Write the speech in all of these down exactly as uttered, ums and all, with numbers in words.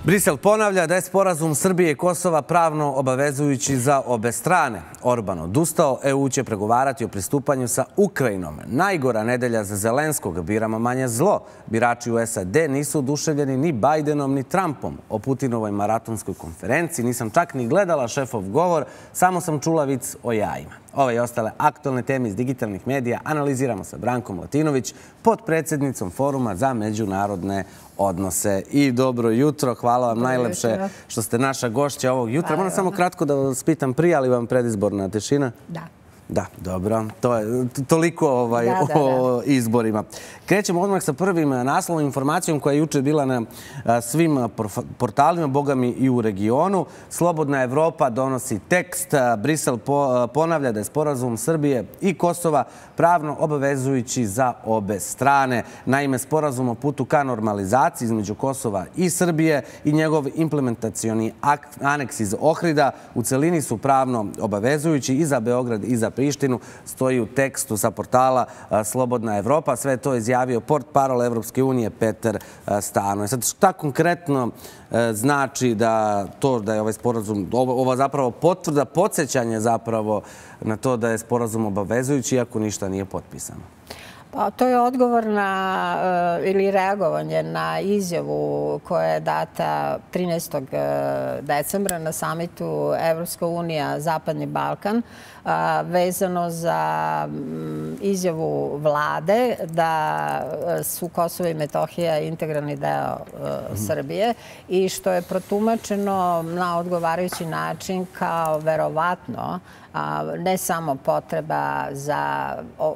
Brisel ponavlja da je sporazum Srbije i Kosova pravno obavezujući za obe strane. Orban odustao, E U će pregovarati o pristupanju sa Ukrajinom. Najgora nedelja za Zelenskog, biramo manje zlo. Birači u S A D nisu oduševljeni ni Bajdenom ni Trumpom. O Putinovoj maratonskoj konferenciji nisam čak ni gledala šefov govor, samo sam čula vic o jajima. Ove i ostale aktualne teme iz digitalnih medija analiziramo sa Brankom Latinović, potpredsjednicom Foruma za međunarodne odnose. I dobro jutro, hvala vam najlepše što ste naša gošća ovog jutra. Moram samo kratko da vas pitam, prija li vam predizborna tišina? Da. Da, dobro. To je toliko o izborima. Krećemo odmah sa prvim naslovom, informacijom koja je juče bila na svim portalima, bogami i u regionu. Slobodna Evropa donosi tekst. Brisel ponavlja da je sporazum Srbije i Kosova pravno obavezujući za obe strane. Naime, sporazum o putu ka normalizaciji između Kosova i Srbije i njegov implementacioni aneks iz Ohrida u celini su pravno obavezujući i za Beograd i za Prištinu, stoji u tekstu sa portala Slobodna Evropa. Sve to je izjavio portparol Evropske unije Peter Stanojević. Sad, šta konkretno znači da to da je ovaj sporazum, ova zapravo potvrda, podsjećanje zapravo na to da je sporazum obavezujući, iako ništa nije potpisano? To je odgovor na ili reagovanje na izjavu koja je data trinaestog decembra na samitu Evropska unija Zapadni Balkan vezano za izjavu vlade da su Kosovo i Metohija integralni deo Srbije i što je protumačeno na odgovarajući način kao verovatno ne samo potreba za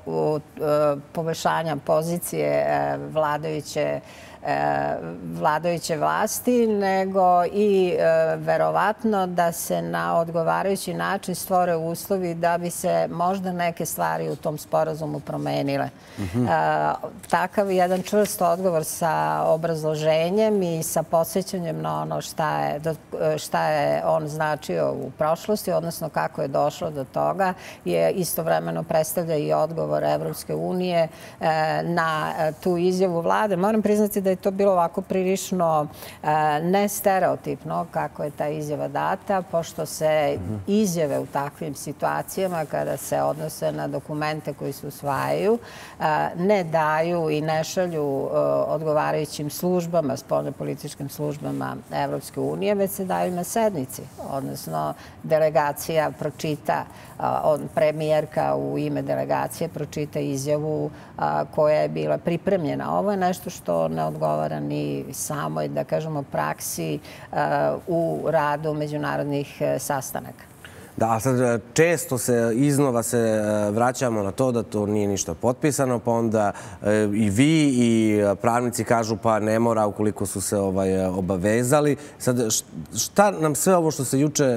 poboljšanja pozicije vladajuće vladajuće vlasti, nego i verovatno da se na odgovarajući način stvore uslovi da bi se možda neke stvari u tom sporazumu promenile. Takav jedan čvrst odgovor sa obrazloženjem i sa podsjećanjem na ono šta je on značio u prošlosti, odnosno kako je došlo do toga, je istovremeno predstavlja i odgovor Evropske unije na tu izjavu vlade. Moram priznati da je to bilo ovako prilično nestereotipno kako je ta izjava data, pošto se izjave u takvim situacijama, kada se odnose na dokumente koji se usvajaju, ne daju i ne šalju odgovarajućim službama, spoljnopolitičkim službama Evropske unije, već se daju na sednici. Odnosno, delegacija pročita, premijerka u ime delegacije pročita izjavu koja je bila pripremljena. Ovo je nešto što ne odgovara ni samoj, da kažemo, praksi u radu međunarodnih sastanaka. Da, sad često se iznova se vraćamo na to da to nije ništa potpisano, pa onda i vi i pravnici kažu pa ne mora ukoliko su se obavezali. Sad, šta nam sve ovo što se juče,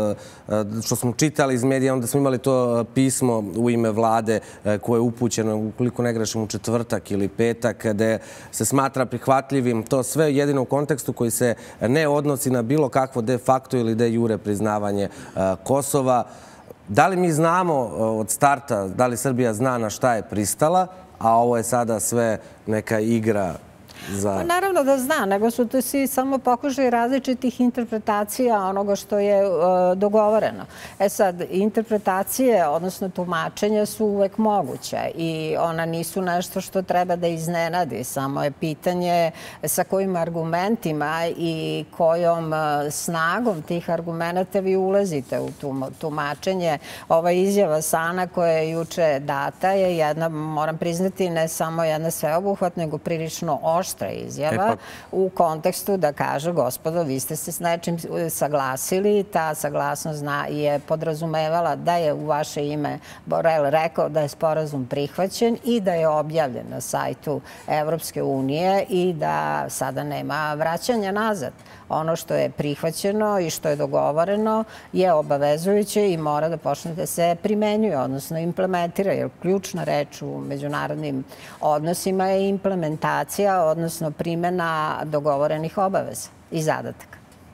što smo čitali iz medija, onda smo imali to pismo u ime vlade koje je upućeno, ukoliko ne grešim, u četvrtak ili petak, gde se smatra prihvatljivim to sve jedino u kontekstu koji se ne odnosi na bilo kakvo de facto ili de jure priznavanje Kosova. Da li mi znamo od starta, da li Srbija zna na šta je pristala, a ovo je sada sve neka igra za... Naravno da zna, nego su to svi samo pokušaj različitih interpretacija onoga što je dogovoreno. E sad, interpretacije, odnosno tumačenja su uvek moguća i ona nisu nešto što treba da iznenadi. Samo je pitanje sa kojim argumentima i kojom snagom tih argumenta vi ulazite u tumačenje. Ova izjava Sana koja je juče data je jedna, moram priznati, ne samo jedna sveobuhvatna, nego prilično oštra izjava u kontekstu da kaže, gospodo, vi ste se s nečim saglasili, ta saglasnost je podrazumevala da je u vaše ime Borel rekao da je sporazum prihvaćen i da je objavljen na sajtu Evropske unije i da sada nema vraćanja nazad. Ono što je prihvaćeno i što je dogovoreno je obavezujuće i mora da počne da se primenjuje, odnosno implementira, jer ključna reč u međunarodnim odnosima je implementacija, odnosno primjena dogovorenih obaveza i zadataka.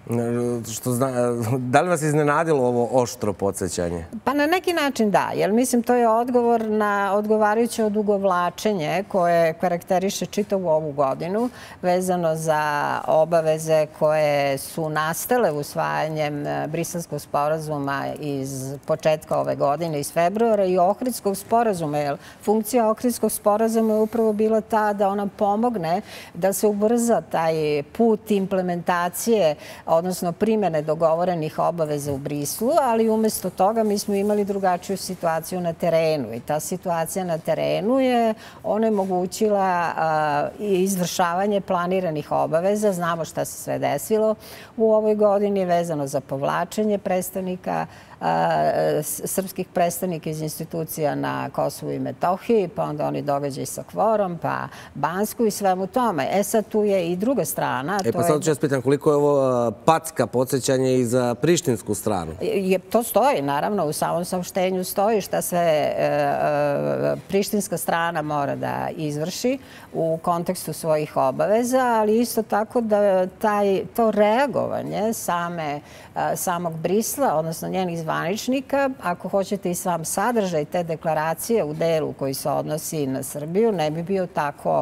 Da li vas iznenadilo ovo oštro podsjećanje? Pa na neki način da, jer mislim to je odgovor na odgovarajuće odugovlačenje koje karakteriše čitavu ovu godinu vezano za obaveze koje su nastale usvajanjem Briselskog sporazuma iz početka ove godine, iz februara, i Ohridskog sporazuma. Jer funkcija Ohridskog sporazuma je upravo bila ta da ona pomogne da se ubrza taj put implementacije, odnosno primjene dogovorenih obaveza u Briselu, ali umjesto toga mi smo imali drugačiju situaciju na terenu. I ta situacija na terenu je onemogućila i izvršavanje planiranih obaveza. Znamo šta se sve desilo u ovoj godini vezano za povlačenje predstavnika, srpskih predstavnika iz institucija na Kosovu i Metohiji, pa onda oni događaju sa kvorom, pa Bansku i svemu tome. E sad tu je i druga strana. E pa sad ću vas pitam koliko je ovo packa podsjećanje i za prištinsku stranu? To stoji, naravno, u samom saopštenju stoji šta sve prištinska strana mora da izvrši u kontekstu svojih obaveza, ali isto tako da to reagovanje samog Brisela, odnosno njenih zvaničnika, ako hoćete i sam sadržaj te deklaracije u delu koji se odnosi na Srbiju, ne bi bio tako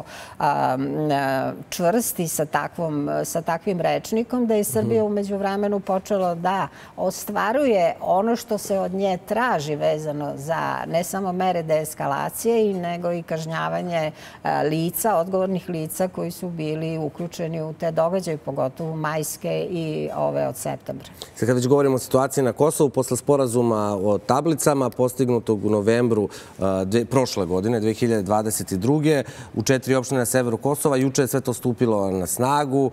čvrst i sa takvim rečnikom da je Srbija umeđu vremenu počela da ostvaruje ono što se od nje traži vezano za ne samo mere deeskalacije, nego i kažnjavanje lica, odgovornih lica koji su bili uključeni u te događaje, pogotovo majske i ove od septembra. Sad kad već govorimo o situaciji na Kosovu, posle sporazuma o tablicama postignutog u novembru prošle godine, dve hiljade dvadeset druge. u četiri opštine na severu Kosova. Juče je sve to stupilo na snagu.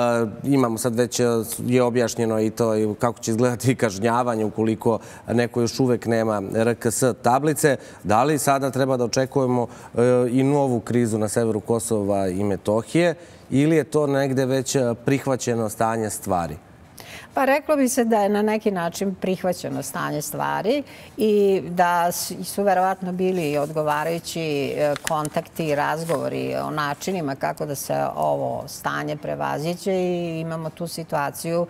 Imamo sad već je objašnjeno i to kako će izgledati kažnjavanje ukoliko neko još uvek nema R K S tablice. Da li sada treba da očekujemo i novu krizu na severu Kosova i Metohije ili je to negde već prihvaćeno stanje stvari? Pa reklo bi se da je na neki način prihvaćeno stanje stvari i da su verovatno bili odgovarajući kontakti i razgovori o načinima kako da se ovo stanje prevaziđe i imamo tu situaciju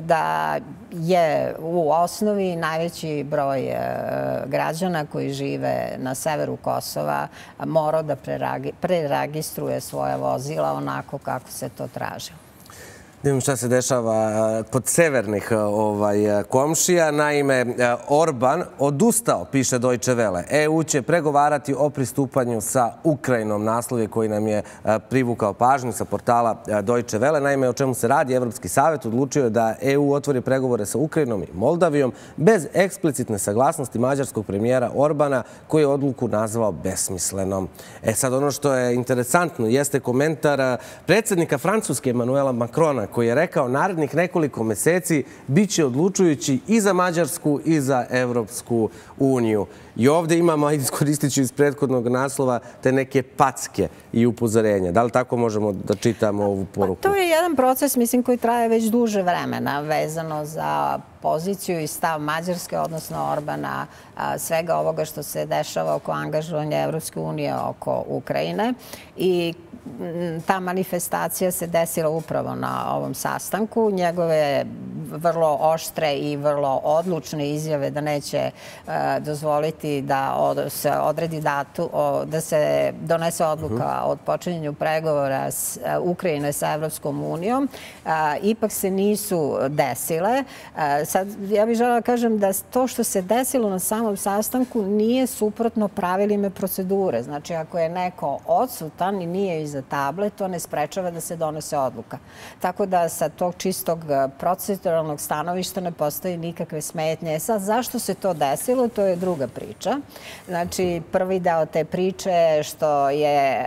da je u osnovi najveći broj građana koji žive na severu Kosova morao da preregistruje svoja vozila onako kako se to tražilo. Da vidimo šta se dešava kod severnih komšija. Naime, Orban odustao, piše Deutsche Welle. E U će pregovarati o pristupanju sa Ukrajinom. Naslov je koji nam je privukao pažnju sa portala Deutsche Welle. Naime, o čemu se radi, Evropski savjet odlučio je da E U otvori pregovore sa Ukrajinom i Moldavijom bez eksplicitne saglasnosti mađarskog premijera Orbana, koji je odluku nazvao besmislenom. E sad, ono što je interesantno jeste komentar predsjednika Francuske Emmanuela Macrona, koji je rekao narednih nekoliko meseci bit će odlučujući i za Mađarsku i za Evropsku uniju. I ovdje imamo, iskoristit ću iz prethodnog naslova, te neke packe i upozorenja. Da li tako možemo da čitamo ovu poruku? To je jedan proces, mislim, koji traje već duže vremena vezano za poziciju i stav Mađarske, odnosno Orbana, svega ovoga što se dešava oko angažovanja Evropske unije oko Ukrajine. I ta manifestacija se desila upravo na ovom sastanku. Njegove vrlo oštre i vrlo odlučne izjave da neće dozvoliti da se odredi datu, da se donese odluka o počinjenju pregovora Ukrajine sa Evropskom unijom, ipak se nisu desile. Sad, ja bih želela da kažem da to što se desilo na samom sastanku nije suprotno pravilima procedure. Znači, ako je neko odsutan i nije iza table, to ne sprečava da se donese odluka. Tako da sa tog čistog proceduralnog stanovišta ne postoji nikakve smetnje. Sad, zašto se to desilo, to je druga priča. Znači, prvi deo te priče što je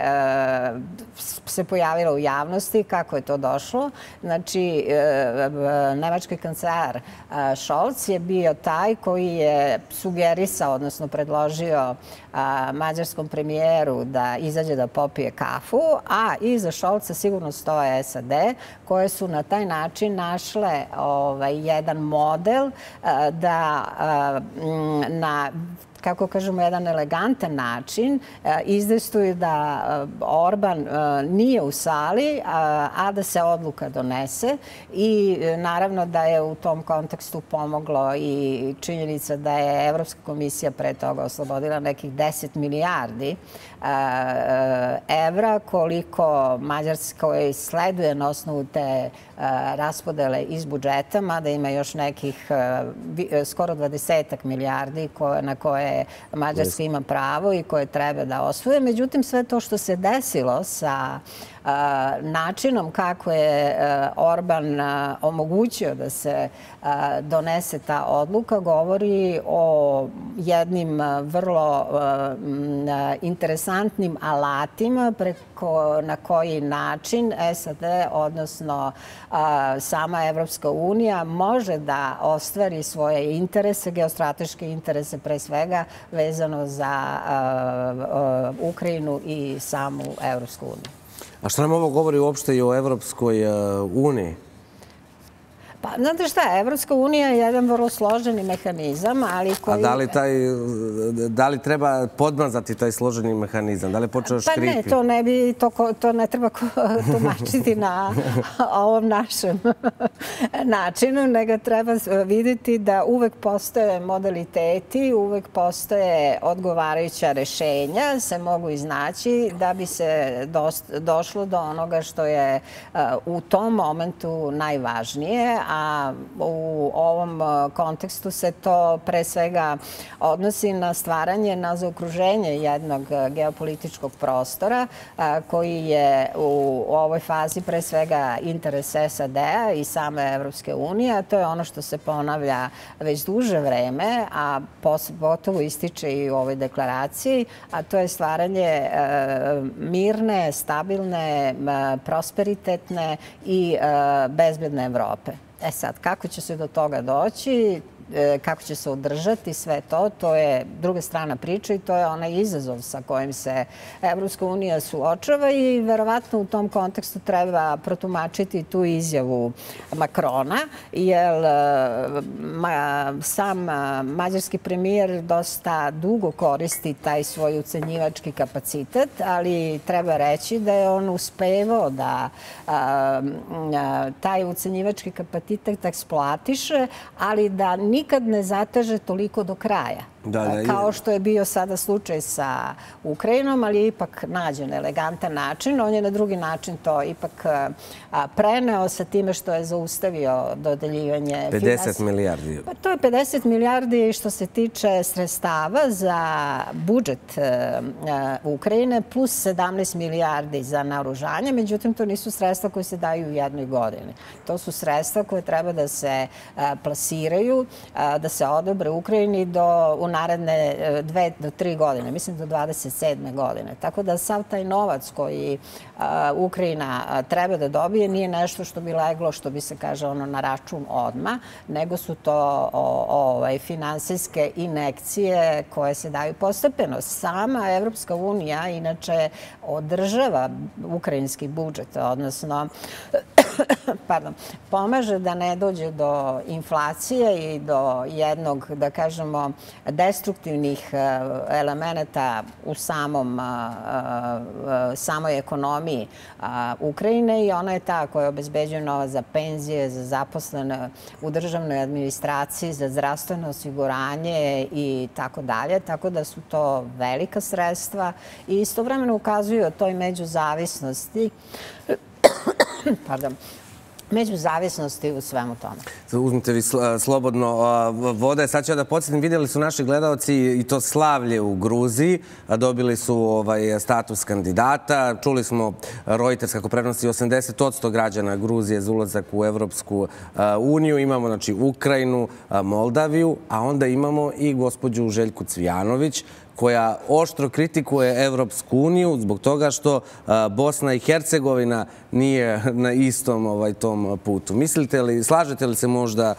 se pojavilo u javnosti, kako je to došlo. Znači, nemački kancelar Scholz je bio taj koji je sugerisao, odnosno predložio mađarskom premijeru da izađe da popije kafu, a iza Scholza sigurno stoje S A D, koje su na taj način našle jedan model da na kako kažemo, jedan elegantan način izdejstvuju da Orban nije u sali, a da se odluka donese. I naravno da je u tom kontekstu pomoglo i činjenica da je Evropska komisija pre toga oslobodila nekih deset milijardi evra, koliko Mađarskoj sleduje na osnovu te raspodele iz budžeta, mada ima još nekih skoro dvadesetak milijardi na koje Mađarska ima pravo i koje treba da osvoje. Međutim, sve to što se desilo sa načinom kako je Orban omogućio da se donese ta odluka govori o jednim vrlo interesantnim alatima preko na koji način S A D, odnosno sama Evropska unija, može da ostvari svoje interese, geostrateške interese pre svega, vezano za Ukrajinu i samu Evropsku uniju. A što nam ovo govori uopšte i o Evropskoj uniji? Pa, znate šta, Evropska unija je jedan vrlo složeni mehanizam, ali koji... A da li, taj, da li treba podmazati taj složeni mehanizam? Da li je počeo škripi? Pa ne, to ne, bi, to, to ne treba tumačiti na ovom našem načinu, nego treba vidjeti da uvek postoje modaliteti, uvek postoje odgovarajuća rešenja, se mogu iznaći da bi se došlo do onoga što je u tom momentu najvažnije, a u ovom kontekstu se to pre svega odnosi na stvaranje, na zaokruženje jednog geopolitičkog prostora koji je u ovoj fazi pre svega interes S A D-a i same Evropske unije, a to je ono što se ponavlja već duže vreme, a pogotovo ističe i u ovoj deklaraciji, a to je stvaranje mirne, stabilne, prosperitetne i bezbedne Evrope. E sad, kako će se do toga doći, kako će se održati sve to, to je druga strana priče i to je onaj izazov sa kojim se Evropska unija suočava i verovatno u tom kontekstu treba protumačiti tu izjavu Makrona, jer sam mađarski premijer dosta dugo koristi taj svoj ucenjivački kapacitet, ali treba reći da je on uspevao da taj ucenjivački kapacitet eksploatiše, ali da nikad ne zateže toliko do kraja. Kao što je bio sada slučaj sa Ukrajinom, ali je ipak nađen elegantan način. On je na drugi način to ipak preneo sa time što je zaustavio dodeljivanje pedeset milijardi. Pa to je pedeset milijardi što se tiče sredstava za budžet Ukrajine plus sedamnaest milijardi za naoružanje. Međutim, to nisu sredstva koje se daju u jednoj godini. To su sredstva koje treba da se plasiraju, da se odobre Ukrajini do u naredne dve do tri godine, mislim do dvadeset sedme godine. Tako da sav taj novac koji Ukrajina treba da dobije nije nešto što bi leglo, što bi se kaže ono na račun odmah, nego su to finansijske injekcije koje se daju postepeno. Sama Evropska unija inače održava ukrajinski budžet, odnosno pardon, pomaže da ne dođe do inflacije i do jednog, da kažemo, destruktivnih elemenata u samom, samoj ekonomiji Ukrajine i ona je ta koja obezbeđuje novac za penzije, za zaposlene u državnoj administraciji, za zdravstveno osiguranje i tako dalje. Tako da su to velika sredstva i istovremeno ukazuju o toj međuzavisnosti pardon, međuzavisnosti u svemu tome. Uzmite vi slobodno vode. Sad ću da podsjetim, vidjeli su naši gledalci i to slavlje u Gruziji. Dobili su status kandidata. Čuli smo Reuters kako prenosi osamdeset posto građana Gruzije za ulazak u Evropsku uniju. Imamo znači Ukrajinu, Moldaviju, a onda imamo i gospođu Željku Cvijanović, koja oštro kritikuje Evropsku uniju zbog toga što Bosna i Hercegovina nije na istom tom putu. Mislite li, slažete li se možda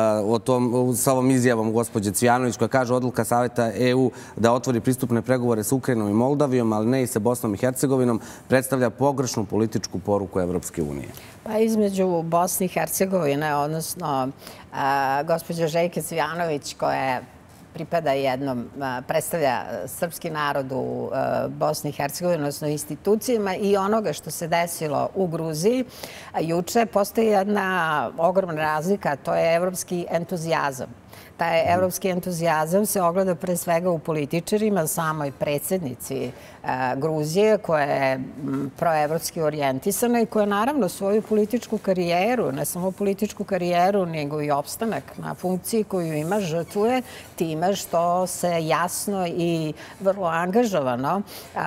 sa ovom izjavom gospođe Cvijanović koja kaže odluka Saveta E U da otvori pristupne pregovore s Ukrajinom i Moldavijom, ali ne i sa Bosnom i Hercegovinom, predstavlja pogrešnu političku poruku Evropske unije? Pa između Bosne i Hercegovine, odnosno gospođe Željke Cvijanović koja je pripada jednom, predstavlja srpski narod u Bosni i Hercegovini, odnosno institucijama, i onoga što se desilo u Gruziji juče, postoji jedna ogromna razlika, to je evropski entuzijazam. Taj evropski entuzijazam se ogleda pre svega u političarima, samoj predsjednici Gruzije, koja je proevropski orijentisana i koja naravno svoju političku karijeru, ne samo političku karijeru, nego i opstanak na funkciji koju ima, žrtvuje time što se jasno i vrlo angažovano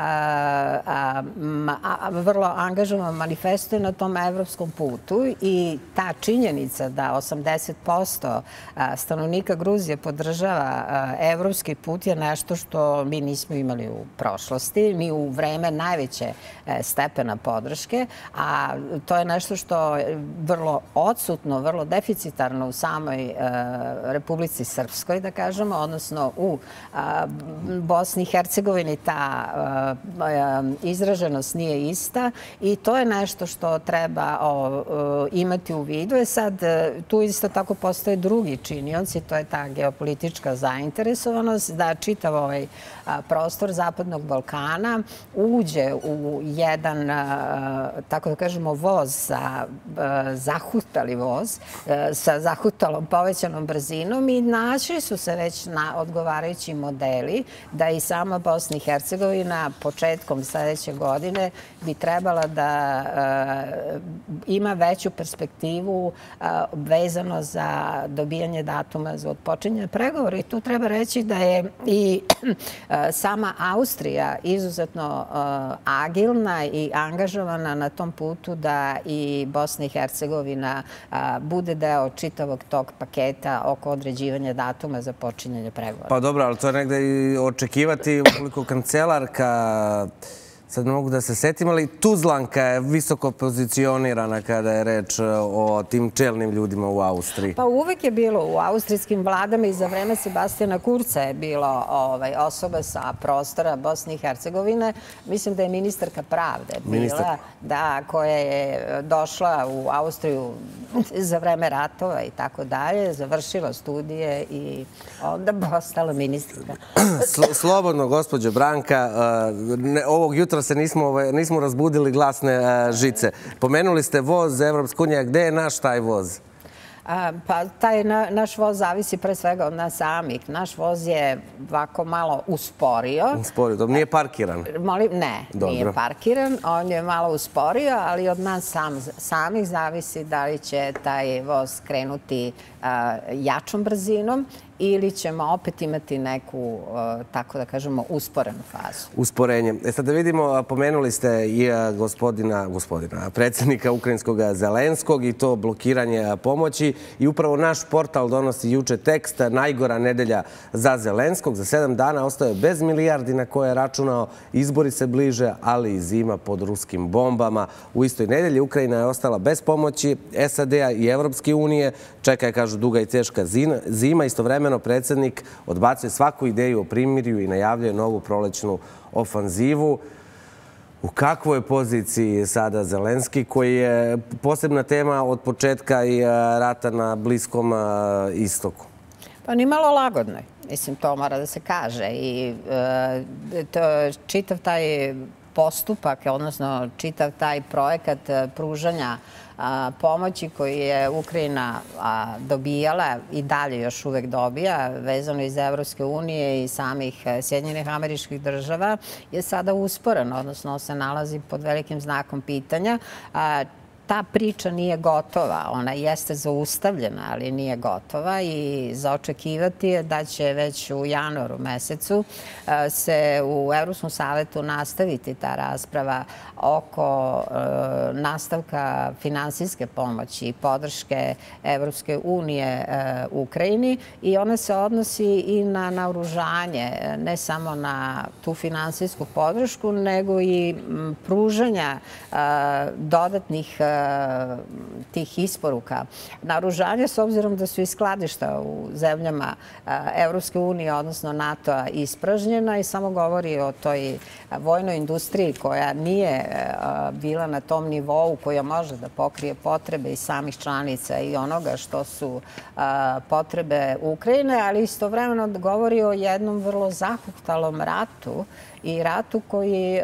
vrlo angažovano manifestuje na tom evropskom putu i ta činjenica da osamdeset posto stanovnika Gruzije podržava evropski put je nešto što mi nismo imali u prošlosti, ni u vreme najveće stepena podrške, a to je nešto što je vrlo odsutno, vrlo deficitarno u samoj Republici Srpskoj, da kažemo, odnosno u Bosni i Hercegovini ta izraženost nije ista i to je nešto što treba imati u vidu. E sad, tu isto tako postoje drugi činioci, to je ta geopolitička zainteresovanost da čitav ovaj prostor Zapadnog Balkana uđe u jedan, tako da kažemo, voz, zahutali voz, sa zahutalom povećanom brzinom i našli su se već na odgovarajući modeli da i sama Bosna i Hercegovina početkom sljedeće godine bi trebala da ima veću perspektivu vezano za dobijanje datuma za otpočinjanje pregovora. I tu treba reći da je i sama Austrija izuzetno agilna i angažovana na tom putu da i Bosna i Hercegovina bude deo čitavog tog paketa oko određivanja datuma za počinjanje pregovora. Pa dobro, ali to je negde i očekivati ukoliko kancelarka, sad ne mogu da se setim, ali Tuzlanka je visoko pozicionirana kada je reč o tim čelnim ljudima u Austriji. Pa uvek je bilo u austrijskim vladama i za vreme Sebastijana Kurca je bilo osoba sa prostora Bosne i Hercegovine. Mislim da je ministarka pravde bila, da, koja je došla u Austriju za vreme ratova i tako dalje, završila studije i onda postala ministarka. Slobodno, gospođo Branka, ovog jutra se nismo razbudili glasne žice. Pomenuli ste voz Evropska unija. Gde je naš taj voz? Pa taj naš voz zavisi pre svega od nas samih. Naš voz je ovako malo usporio. Usporio, to nije parkiran? Ne, nije parkiran. On je malo usporio, ali od nas samih zavisi da li će taj voz krenuti jačom brzinom ili ćemo opet imati neku, tako da kažemo, usporenu fazu. Usporenje. E sad da vidimo, pomenuli ste i gospodina, gospodina, predsjednika ukrajinskog Zelenskog i to blokiranje pomoći i upravo naš portal donosi juče tekst najgora nedelja za Zelenskog. Za sedam dana ostaje bez milijardi na koje je računao, izbori se bliže, ali i zima pod ruskim bombama. U istoj nedelji Ukrajina je ostala bez pomoći S A D-a i Evropske unije. Čeka je, kažu, duga i teška zima. Istovremeno predsjednik odbacuje svaku ideju o primirju i najavljuje novu prolećnu ofanzivu. U kakvoj je poziciji sada Zelenski, koji je posebna tema od početka i rata na Bliskom istoku? Pa ni malo lagodnoj. Mislim, to mora da se kaže. I čitav taj postupak, odnosno čitav taj projekat pružanja pomoći koji je Ukrajina dobijala i dalje još uvek dobija, vezano iz Evropske unije i samih Sjedinjenih Američkih Država, je sada usporen, odnosno se nalazi pod velikim znakom pitanja. Ta priča nije gotova. Ona jeste zaustavljena, ali nije gotova i za očekivati je da će već u januaru mesecu se u Evropskom savetu nastaviti ta rasprava oko nastavka finansijske pomoći i podrške Evropske unije Ukrajini i ona se odnosi i na naoružanje, ne samo na tu finansijsku podršku, nego i pružanja dodatnih tih isporuka naoružanja, s obzirom da su i skladišta u zemljama Evropske unije, odnosno NATO-a, ispražnjena i samo govori o toj vojnoj industriji koja nije bila na tom nivou koja može da pokrije potrebe i samih članica i onoga što su potrebe Ukrajine, ali istovremeno govori o jednom vrlo zahuktalom ratu i ratu koji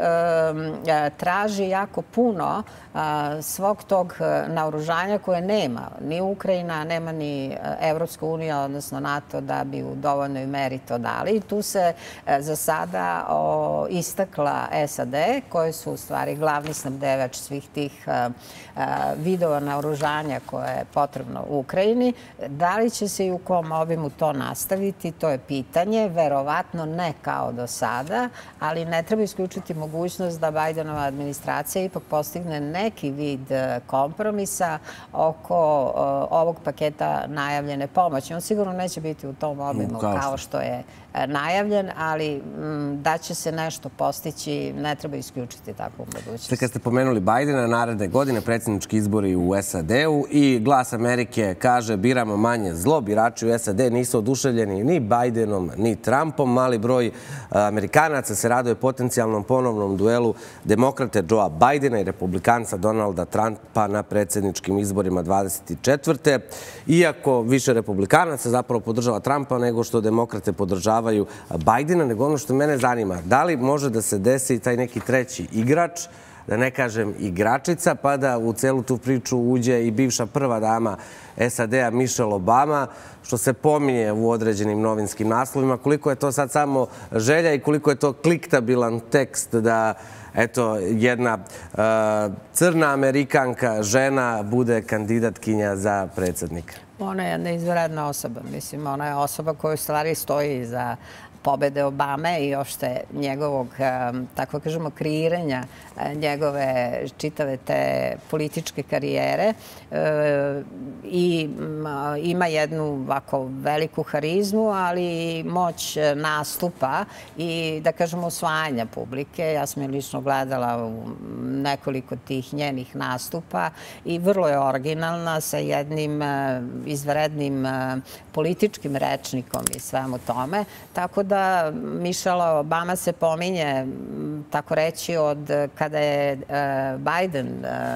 traži jako puno svog tog naoružanja koje nema ni Ukrajina, nema ni Evropska unija, odnosno NATO, da bi u dovoljnoj meri to dali. Tu se za sada istakla S A D, koje su u stvari glavni snabdevač svih tih vidova naoružanja koje je potrebno u Ukrajini. Da li će se i u kom obimu to nastaviti, to je pitanje. Verovatno ne kao do sada, ali ne treba isključiti mogućnost da Bajdenova administracija ipak postigne neki vid kompromisa oko ovog paketa najavljene pomoći. On sigurno neće biti u tom obimu kao što je najavljen, ali da će se nešto postići, ne treba isključiti takvu mogućnost. Kad ste pomenuli Bajdena, naredne godine predsjednički izbori u S A D-u i Glas Amerike kaže biramo manje zlo. Birači u S A D nisu oduševljeni ni Bajdenom, ni Trumpom. Mali broj Amerikanaca se raduje potencijalnom ponovnom duelu demokrate Joea Bajdena i republikanca Donalda Trumpa na predsjedničkim izborima dvadeset četvrte. Iako više republikanaca zapravo podržava Trumpa nego što demokrate podržavaju Bajdena, nego ono što mene zanima, da li može da se desi taj neki treći igrač, da ne kažem igračica, pa da u celu tu priču uđe i bivša prva dama S A D-a Michelle Obama, što se pominje u određenim novinskim naslovima. Koliko je to sad samo želja i koliko je to kliktabilan tekst da eto, jedna crna Amerikanka, žena, bude kandidatkinja za predsjednika? Ona je jedna izvanredna osoba. Mislim, ona je osoba koja u stvari stoji za pobede Obame i ošte njegovog, tako kažemo, kreiranja njegove čitave te političke karijere i ima jednu ovako veliku harizmu, ali i moć nastupa i, da kažemo, osvajanja publike. Ja sam je lično gledala u nekoliko tih njenih nastupa i vrlo je originalna sa jednim izvanrednim političkim rečnikom i svemu tome. Tako da da Michelle Obama se pominje, tako reći, od kada je Biden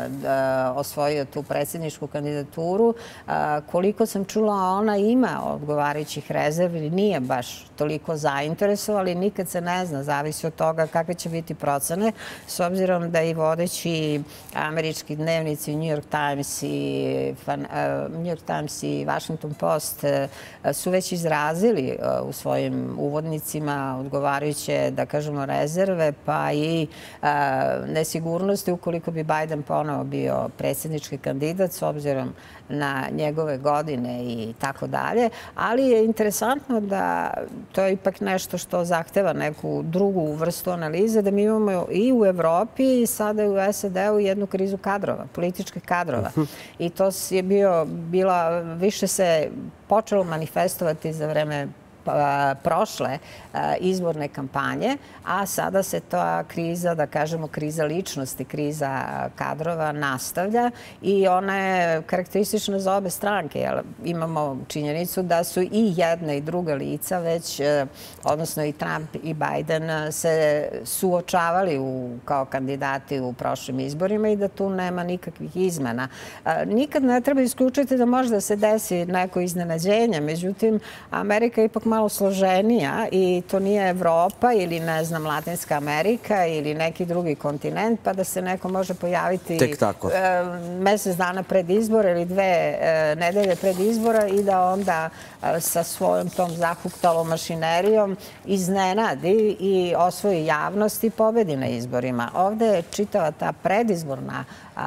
osvojio tu predsjedničku kandidaturu. Koliko sam čula, ona ima odgovarajućih rezervi, nije baš toliko zainteresovana, ali nikad se ne zna, zavisi od toga kakve će biti procene, s obzirom da i vodeći američki dnevnici New York Times i New York Times i Washington Post su već izrazili u svojim uvodnicima odgovarajuće, da kažemo, rezerve, pa i nesigurnosti ukoliko bi Biden ponovo bio predsjednički kandidat, s obzirom na njegove godine i tako dalje. Ali je interesantno da to je ipak nešto što zahteva neku drugu vrstu analize, da mi imamo i u Evropi i sada i u S A D-u jednu krizu kadrova, političkih kadrova. I to je bio, bila, više se počelo manifestovati za vreme prošle izborne kampanje, a sada se ta kriza, da kažemo kriza ličnosti, kriza kadrova nastavlja i ona je karakteristična za obe stranke. Imamo činjenicu da su i jedna i druga lica već, odnosno i Trump i Biden, se suočavali kao kandidati u prošlim izborima i da tu nema nikakvih izmena. Nikad ne treba isključiti da može da se desi neko iznenađenje, međutim, Amerika je ipak malo složenija i to nije Evropa ili, ne znam, Latinska Amerika ili neki drugi kontinent, pa da se neko može pojaviti mesec dana pred izbora ili dve nedelje pred izbora i da onda sa svojom tom zahuktalom mašinerijom iznenadi i osvoji javnost i pobedi na izborima. Ovde je čitava ta predizborna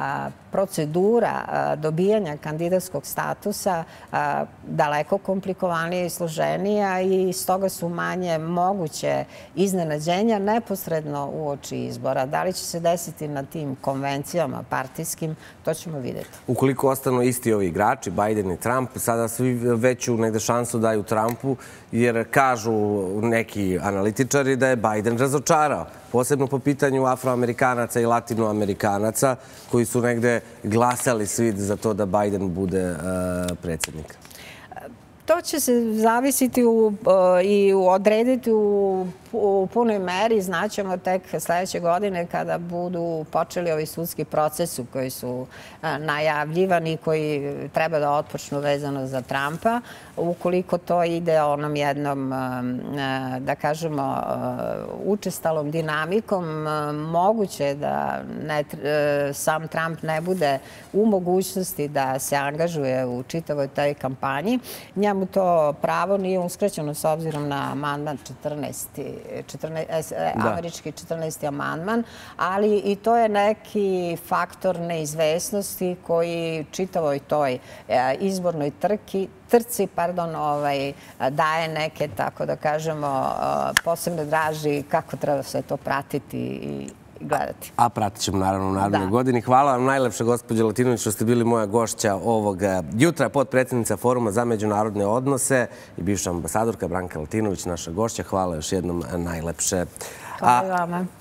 procedura dobijanja kandidatskog statusa daleko komplikovanija i složenija i stoga su manje moguće iznenađenja neposredno uoči izbora. Da li će se desiti na tim konvencijama partijskim, to ćemo vidjeti. Ukoliko ostanu isti ovi igrači, Biden i Trump, sada svi veću negde šansu daju Trumpu, jer kažu neki analitičari da je Biden razočarao. posebno po pitanju afroamerikanaca i latinoamerikanaca, koji su negde glasali svi za to da Biden bude predsjednik? To će se zavisiti i odrediti u punoj meri. Znaćemo tek sljedeće godine kada budu počeli ovi sudski procesi koji su najavljivani i koji treba da otpočnu vezano za Trumpa. Ukoliko to ide onom jednom, da kažemo, učestalom dinamikom, moguće je da sam Trump ne bude u mogućnosti da se angažuje u čitavoj toj kampanji. Njemu to pravo nije uskraćeno s obzirom na amandman četrnaesti, američki četrnaesti amandman, ali i to je neki faktor neizvesnosti koji čitavoj toj izbornoj trki trci, pardon, daje neke, tako da kažemo, posebne draži kako treba sve to pratiti i gledati. A pratit ćemo naravno u narednoj godini. Hvala vam najlepše, gospođo Latinović, što ste bili moja gošća ovog jutra, potpredsjednica Foruma za međunarodne odnose i bivša ambasadorka Branka Latinović, naša gošća. Hvala još jednom najlepše. Hvala vama.